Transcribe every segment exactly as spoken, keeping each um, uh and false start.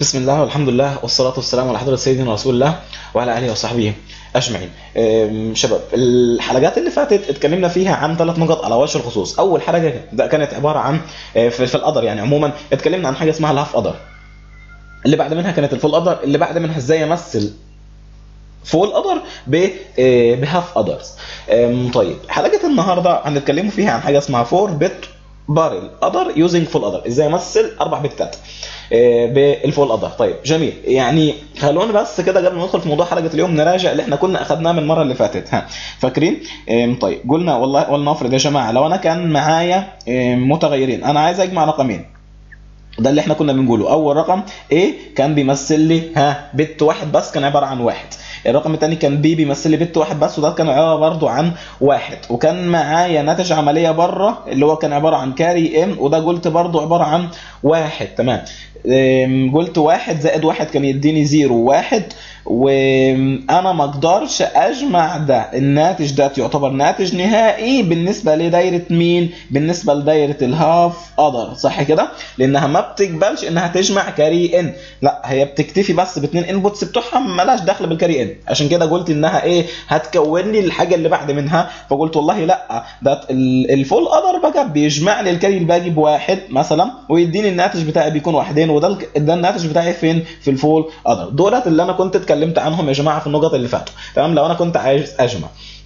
بسم الله والحمد لله والصلاة والسلام على حضرة سيدنا رسول الله وعلى آله وصحبه أجمعين. أم، شباب، الحلقات اللي فاتت اتكلمنا فيها عن ثلاث نقط على وجه الخصوص. أول حلقة ده كانت عبارة عن آه، في في القدر، يعني عموما اتكلمنا عن حاجة اسمها الهاف قدر. اللي بعد منها كانت الفول قدر، اللي بعد منها ازاي امثل فول قدر بهاف قدرز. طيب، حلقة النهارده هنتكلموا فيها عن حاجة اسمها فور بت بارل قدر يوزنج فول قدر، ازاي امثل اربع بتات بالفول قدر. طيب جميل، يعني خلونا بس كده قبل ما ندخل في موضوع حلقه اليوم نراجع اللي احنا كنا اخذناه من المره اللي فاتت. ها فاكرين؟ أم، طيب قلنا والله ولنفرض يا جماعه لو انا كان معايا أم، متغيرين، انا عايز اجمع رقمين. ده اللي احنا كنا بنقوله. اول رقم A كان بيمثل لي ها بت واحد بس، كان عباره عن واحد. الرقم الثاني كان B بيمثل لي بت واحد بس، وده كان عباره برضه عن واحد. وكان معايا ناتج عمليه بره اللي هو كان عباره عن كاري ام، وده قلت برضه عباره عن واحد. تمام، ام، قلت واحد زائد واحد كان يديني زيرو واحد، وانا ما اقدرش اجمع ده. الناتج ده يعتبر ناتج نهائي بالنسبه لدايره مين؟ بالنسبه لدايره الهاف قدر، صح كده؟ لانها ما بتقبلش انها تجمع كاري ان، لا هي بتكتفي بس باثنين انبوتس بتوعها، مالهاش دخل بالكاري ان. عشان كده قلت انها ايه؟ هتكون لي الحاجه اللي بعد منها. فقلت والله لا، ده الفول قدر بقى بيجمع لي الكاري الباقي بواحد مثلا، ويديني الناتج بتاعي بيكون واحدين، وده ده الناتج بتاعي فين؟ في الفول قدر. دولت اللي انا كنت اتكلمت عنهم يا جماعه في النقط اللي فاتوا. تمام، لو انا كنت عايز اجمع،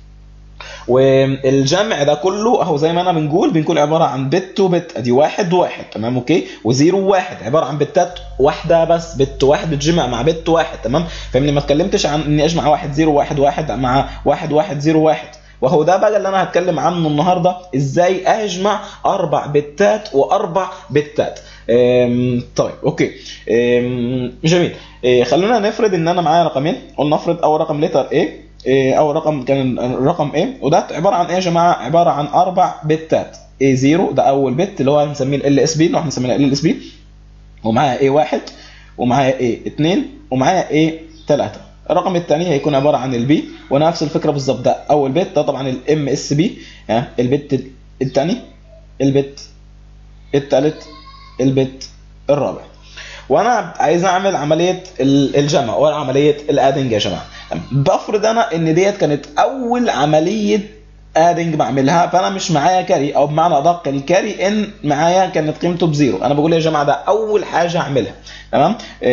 والجمع ده كله اهو زي ما انا بنقول بنكون عباره عن بت وبت، ادي واحد وواحد. تمام اوكي، وزيرو وواحد عباره عن بتات واحده بس، بت واحد بتجمع مع بت واحد. تمام، فاهمني؟ ما اتكلمتش عن اني اجمع واحد زيرو واحد واحد مع واحد واحد زيرو واحد. وهو ده بقى اللي انا هتكلم عنه النهارده، ازاي اجمع اربع بتات واربع بتات. طيب اوكي، جميل. خلونا نفرض ان انا معايا رقمين، ولنفرض اول رقم لتر A، اول رقم كان الرقم A، وده عباره عن ايه يا جماعه؟ عباره عن اربع بتات. إيه زيرو ده اول بت اللي هو هنسميه ال اس بي، اللي هو هنسميه ال اس بي، ومعايا إيه واحد، ومعايا إيه اثنين، ومعايا إيه ثلاثة. الرقم الثاني هيكون عباره عن البي، ونفس الفكره بالظبط. ده اول بت، ده طبعا الام اس بي، ها البت الثاني، البت الثالث، البت الرابع. وانا عايز اعمل عمليه الجمع او عمليه الادنج يا جماعه. بفرض انا ان ديت كانت اول عمليه ادنج بعملها، فانا مش معايا كاري، او بمعنى ادق الكاري ان معايا كانت قيمته بزيرو. انا بقول يا جماعه ده اول حاجه اعملها. تمام،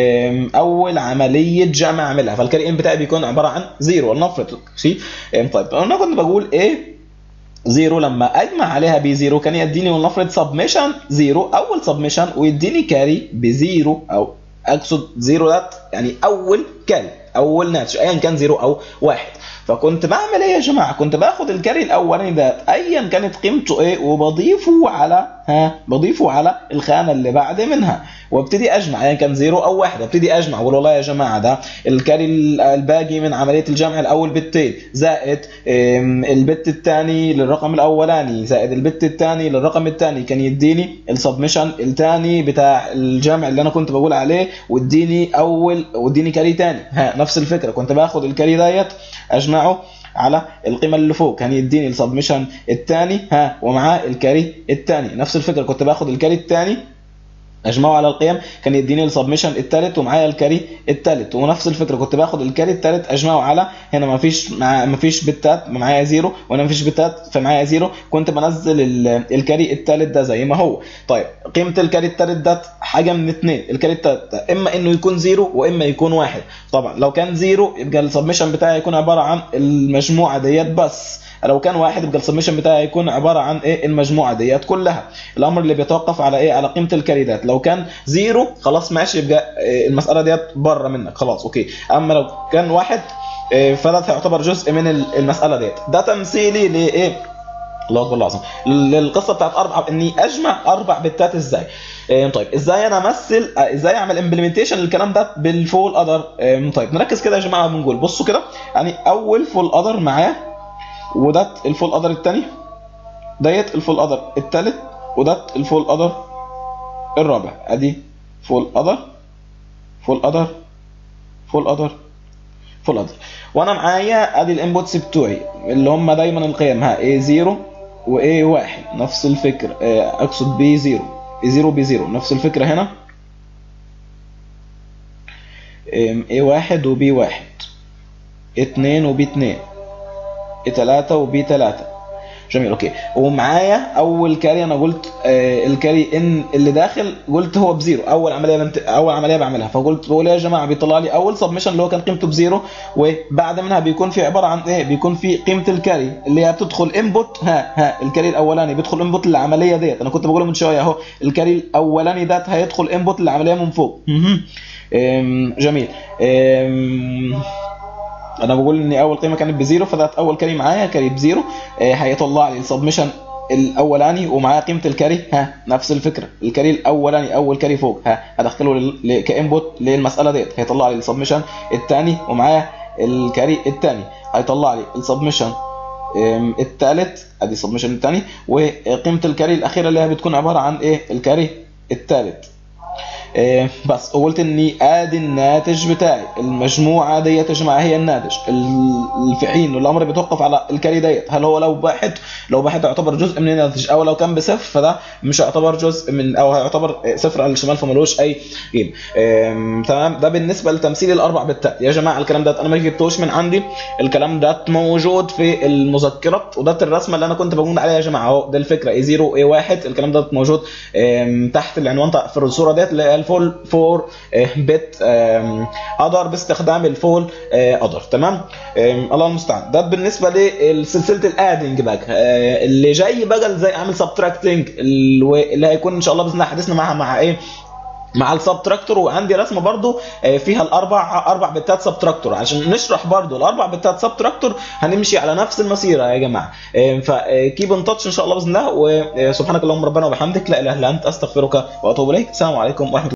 اول عمليه جمع اعملها، فالكاري ان بتاعي بيكون عباره عن زيرو ولنفرض شيء. طيب انا كنت بقول ايه؟ زيرو لما اجمع عليها بزيرو كان يديني ولنفرض سبمشن زيرو، اول سبمشن، ويديني كاري بزيرو، او اقصد زيرو ده يعني اول كاري، اول ناتج ايا كان زيرو او واحد. فكنت بعمل ايه يا جماعه؟ كنت باخد الكاري الاولاني ده ايا كانت قيمته ايه، وبضيفه على ها بضيفه على الخانه اللي بعد منها، وابتدي اجمع ايا كان زيرو او واحد. ابتدي اجمع واقول والله يا جماعه ده الكاري الباقي من عمليه الجمع الاول بتين، زائد البت الثاني للرقم الاولاني، زائد البت الثاني للرقم الثاني، كان يديني السبمشن الثاني بتاع الجمع اللي انا كنت بقول عليه، واديني اول واديني كاري ثاني. ها نفس الفكره، كنت باخد الكاري ديت اجمعه على القيمه اللي فوق، كان يديني السبمشن الثاني ها ومعاه الكاري الثاني. نفس الفكره، كنت باخد الكاري الثاني اجمعه على القيم، كان يديني السبمشن الثالث ومعايا الكاري الثالث. ونفس الفكره كنت باخد الكاري الثالث اجمعه على، هنا ما فيش مع ما فيش بتات معايا زيرو، وانا ما فيش بتات فمعايا زيرو، كنت بنزل الكاري الثالث ده زي ما هو. طيب قيمه الكاري الثالث ده حاجه من اثنين، الكاري الثالث اما انه يكون زيرو واما يكون واحد. طبعا لو كان زيرو يبقى السبمشن بتاعي يكون عباره عن المجموعه ديت بس، لو كان واحد يبقى السبمشن بتاعي هيكون عباره عن ايه؟ المجموعه ديت كلها. الامر اللي بيتوقف على ايه؟ على قيمه الكاريدات. لو كان زيرو خلاص ماشي، يبقى المساله ديت بره منك خلاص اوكي. اما لو كان واحد فده هيعتبر جزء من المساله ديت. ده تمثيلي لايه؟ الله اكبر العظيم، للقصه بتاعت اربع، اني اجمع اربع بتات ازاي. طيب ازاي انا امثل، ازاي اعمل امبلمنتيشن للكلام ده بالفول قدر؟ طيب نركز كده يا جماعه، بنقول بصوا كده، يعني اول فول قدر معاه، وده الفول قدر الثاني، ديت الفول قدر الثالث، وده الفول قدر الرابع. ادي فول قدر، فول قدر، فول قدر، فول قدر. وانا معايا ادي الانبوتس بتوعي اللي هم دايما القيم، ها إيه زيرو وإيه واحد، نفس الفكره، اقصد بي زيرو، إيه زيرو بي زيرو، نفس الفكره هنا. ايه واحد وبي واحد، اتنين وبي اتنين، تلاتة وبي تلاتة. جميل اوكي. ومعايا اول كاري انا قلت آه الكاري ان اللي داخل قلت هو بزيرو، اول عمليه بنت... اول عمليه بعملها، فقلت بقول يا جماعه بيطلع لي اول سبمشن اللي هو كان قيمته بزيرو، وبعد منها بيكون في عباره عن ايه؟ بيكون في قيمه الكاري اللي هي بتدخل انبوت. ها ها الكاري الاولاني بيدخل انبوت للعمليه ديت، انا كنت بقوله من شويه اهو، الكاري الاولاني ده هيدخل انبوت للعمليه من فوق. جميل. انا بقول ان اول قيمه كانت بزيرو، فده اول كاري معايا كاري بزيرو، آه هيطلع لي السبمشن الاولاني ومعاه قيمه الكاري. ها نفس الفكره، الكاري الاولاني اول كاري فوق ها هدخله كانبوت للمساله ديت، هيطلع لي السبمشن الثاني ومعاه الكاري الثاني، هيطلع لي السبمشن الثالث، ادي السبمشن الثاني، وقيمه الكاري الاخيره اللي هي بتكون عباره عن ايه؟ الكاري الثالث. إيه بس قلت اني ادي الناتج بتاعي، المجموعه ديت يا جماعه هي الناتج، في حين الامر بيتوقف على الكاري ديت، هل هو لو واحد لو واحد يعتبر جزء من الناتج، او لو كان بصفر فده مش هيعتبر جزء من، او هيعتبر صفر على الشمال فمالوش اي قيمه. إيه تمام. ده بالنسبه لتمثيل الاربع بتات يا جماعه. الكلام ده انا ما جبتوش من عندي، الكلام ده موجود في المذكرات، وده الرسمه اللي انا كنت بقول عليها يا جماعه اهو، ده الفكره اي صفر اي واحد، الكلام ده موجود إيه تحت العنوان في الصوره ديت اللي هي الفول فور بت ادر باستخدام الفول ادر. تمام. الله المستعان. ده بالنسبه لسلسله الادنج بقى. اللي جاي بقى ازاي اعمل سبتراكتنج، اللي هيكون ان شاء الله باذن الله حديثنا معها مع ايه؟ مع السبتراكتور. وعندي رسمه برضو فيها الاربع اربع بتات سبتراكتور، عشان نشرح برضو الاربع بتات سبتراكتور هنمشي على نفس المسيره يا جماعه. فكيب ان تاتش ان شاء الله باذن الله. وسبحانك اللهم ربنا وبحمدك لا اله الا انت استغفرك واتوب اليك. السلام عليكم ورحمه الله.